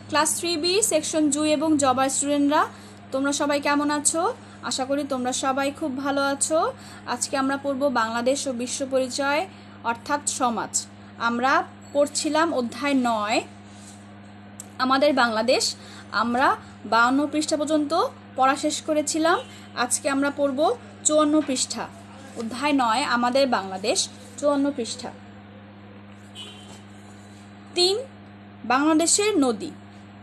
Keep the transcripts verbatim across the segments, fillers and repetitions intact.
Class three B section Jui এবং জবা স্টুডেন্টরা তোমরা সবাই কেমন আছো? আশা করি তোমরা সবাই খুব ভালো আছো। আজকে আমরা পড়ব বাংলাদেশ ও বিশ্ব পরিচয় অর্থাৎ সমাজ। আমরা পড়ছিলাম অধ্যায় নয় আমাদের বাংলাদেশ। আমরা বাউন্ন পৃষ্ঠা পর্যন্ত পড়া শেষ করেছিলাম। আজকে আমরা পড়ব চুয়ান্ন পৃষ্ঠা, অধ্যায় নয় আমাদের বাংলাদেশ, চুয়ান্ন পৃষ্ঠা। তিন, বাংলাদেশের নদী।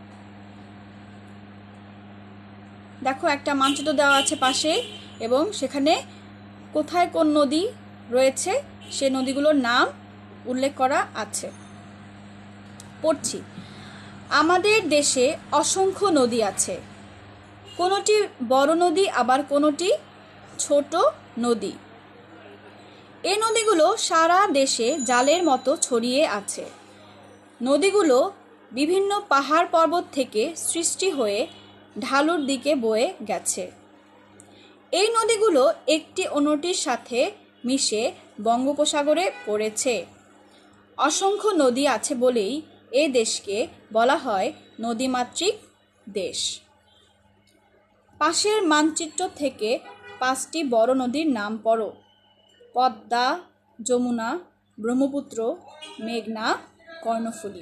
দেখো একটা মানচিত্র দেওয়া আছে পাশে এবং সেখানে কোথায় কোন নদী রয়েছে সে নদীগুলোর নাম উল্লেখ করা আছে। পড়ছি। আমাদের দেশে অসংখ্য নদী আছে, কোনোটি বড় নদী আবার কোনোটি ছোট নদী। এই নদীগুলো সারা দেশে জালের মতো ছড়িয়ে আছে। নদীগুলো বিভিন্ন পাহাড় পর্বত থেকে সৃষ্টি হয়ে ঢালুর দিকে বয়ে গেছে। এই নদীগুলো একটি অন্যটির সাথে মিশে বঙ্গোপসাগরে পড়েছে। অসংখ্য নদী আছে বলেই এ দেশকে বলা হয় নদীমাতৃক দেশ। পাশের মানচিত্র থেকে পাঁচটি বড় নদীর নাম পড়ো। পদ্মা, যমুনা, ব্রহ্মপুত্র, মেঘনা, কর্ণফুলী।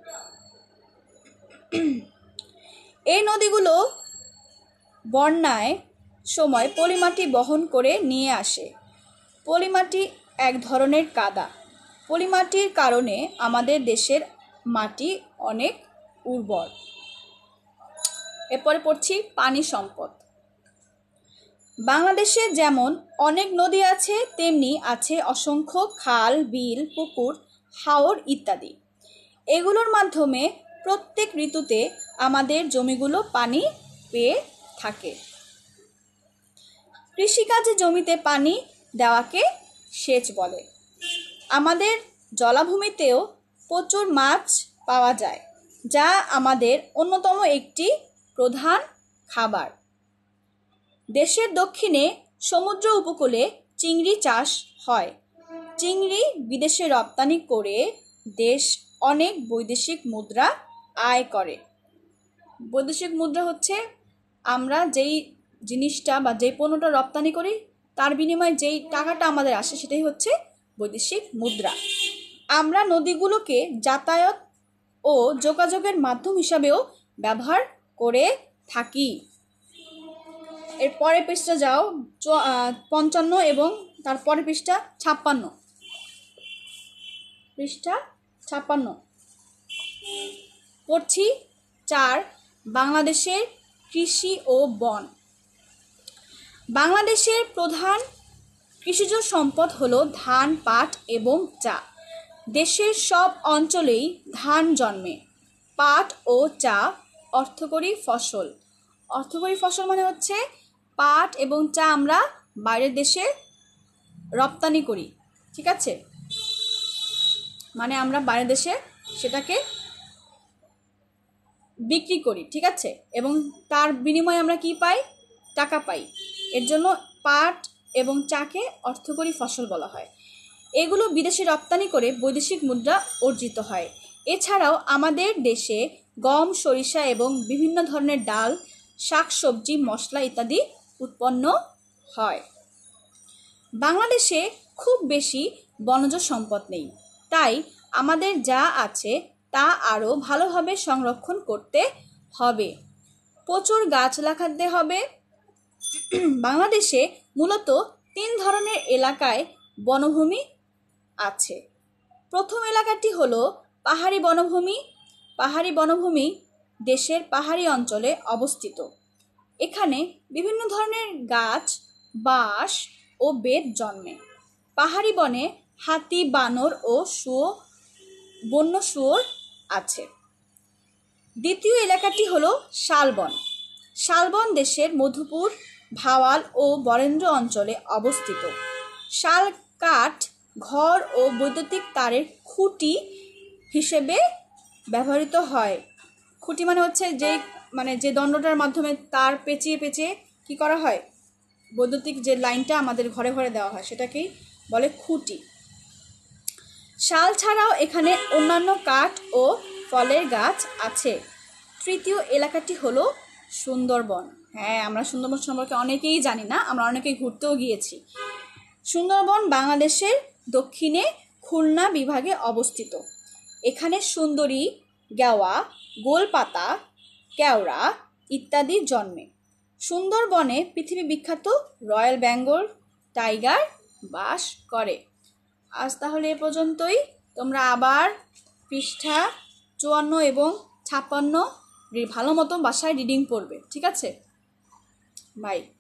এই নদীগুলো বন্যায় সময় পলিমাটি বহন করে নিয়ে আসে। পলিমাটি এক ধরনের কাদা। পলিমাটির কারণে আমাদের দেশের মাটি অনেক উর্বর। এরপরে পড়ছি পানি সম্পদ। বাংলাদেশে যেমন অনেক নদী আছে তেমনি আছে অসংখ্য খাল, বিল, পুকুর, হাওর ইত্যাদি। এগুলোর মাধ্যমে প্রত্যেক ঋতুতে আমাদের জমিগুলো পানি পেয়ে থাকে। কৃষিকাজে জমিতে পানি দেওয়াকে সেচ বলে। আমাদের জলাভূমিতেও প্রচুর মাছ পাওয়া যায়, যা আমাদের অন্যতম একটি প্রধান খাবার। দেশের দক্ষিণে সমুদ্র উপকূলে চিংড়ি চাষ হয়। চিংড়ি বিদেশে রপ্তানি করে দেশ অনেক বৈদেশিক মুদ্রা আয় করে। বৈদেশিক মুদ্রা হচ্ছে আমরা যেই জিনিসটা বা যেই পণ্যটা রপ্তানি করি তার বিনিময়ে যেই টাকাটা আমাদের আসে সেটাই হচ্ছে বৈদেশিক মুদ্রা। আমরা নদীগুলোকে যাতায়াত ও যোগাযোগের মাধ্যম হিসাবেও ব্যবহার করে থাকি। এর পরের পৃষ্ঠা যাও, পঞ্চান্ন এবং তারপরের পৃষ্ঠা ছাপ্পান্ন। পৃষ্ঠা ছাপ্পান্ন পড়ছি। চার, বাংলাদেশের কৃষি ও বন। বাংলাদেশের প্রধান কৃষিজ সম্পদ হলো ধান, পাট এবং চা। দেশের সব অঞ্চলেই ধান জন্মে। পাট ও চা অর্থকরী ফসল। অর্থকরী ফসল মানে হচ্ছে পাট এবং চা আমরা বাইরের দেশে রপ্তানি করি, ঠিক আছে? মানে আমরা বাইরের দেশে সেটাকে বিক্রি করি, ঠিক আছে? এবং তার বিনিময়ে আমরা কি পাই? টাকা পাই। এর জন্য পাট এবং চাকে অর্থকরী ফসল বলা হয়। এগুলো বিদেশে রপ্তানি করে বৈদেশিক মুদ্রা অর্জিত হয়। এছাড়াও আমাদের দেশে গম, সরিষা এবং বিভিন্ন ধরনের ডাল, শাকসবজি, মশলা ইত্যাদি উৎপন্ন হয়। বাংলাদেশে খুব বেশি বনজ সম্পদ নেই, তাই আমাদের যা আছে তা আরও ভালোভাবে সংরক্ষণ করতে হবে। প্রচুর গাছ লাগাতে হবে। বাংলাদেশে মূলত তিন ধরনের এলাকায় বনভূমি আছে। প্রথম এলাকাটি হলো পাহাড়ি বনভূমি। পাহাড়ি বনভূমি দেশের পাহাড়ি অঞ্চলে অবস্থিত। এখানে বিভিন্ন ধরনের গাছ, বাঁশ ও বেত জন্মে। পাহাড়ি বনে হাতি, বানর ও শুঁয়ো বন্য শুয়োর আছে। দ্বিতীয় এলাকাটি হলো শালবন। শালবন দেশের মধুপুর, ভাওয়াল ও বরেন্দ্র অঞ্চলে অবস্থিত। শাল কাঠ ঘর ও বৈদ্যুতিক তারের খুঁটি হিসেবে ব্যবহৃত হয়। খুঁটি মানে হচ্ছে যে মানে যে দণ্ডটার মাধ্যমে তার পেঁচিয়ে পেঁচিয়ে কি করা হয়, বৈদ্যুতিক যে লাইনটা আমাদের ঘরে ঘরে দেওয়া হয় সেটাকেই বলে খুঁটি। শাল ছাড়াও এখানে অন্যান্য কাঠ ও ফলের গাছ আছে। তৃতীয় এলাকাটি হলো সুন্দরবন। হ্যাঁ, আমরা সুন্দরবন সম্পর্কে অনেকেই জানি না, আমরা অনেকেই ঘুরতেও গিয়েছি। সুন্দরবন বাংলাদেশের দক্ষিণে খুলনা বিভাগে অবস্থিত। এখানে সুন্দরী, গেওয়া, গোলপাতা, কেওড়া ইত্যাদি জন্মে। সুন্দরবনে পৃথিবী বিখ্যাত রয়্যাল বেঙ্গল টাইগার বাস করে। আজ তাহলে এ পর্যন্তই। তোমরা আবার পৃষ্ঠা চুয়ান্ন এবং ছাপ্পান্ন ভালো মতো বাসায় রিডিং পড়বে, ঠিক আছে? বাই।